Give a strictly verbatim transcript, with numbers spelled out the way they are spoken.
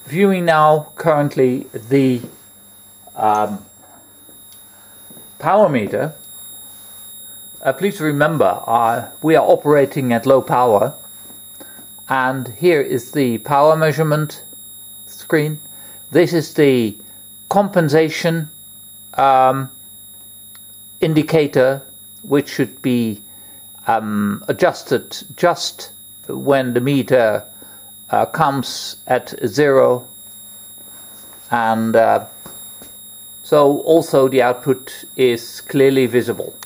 viewing now currently the um, power meter. Uh, please remember, uh, we are operating at low power, and here is the power measurement screen. This is the compensation um, indicator, which should be um, adjusted just when the meter uh, comes at zero, and uh, so also the output is clearly visible.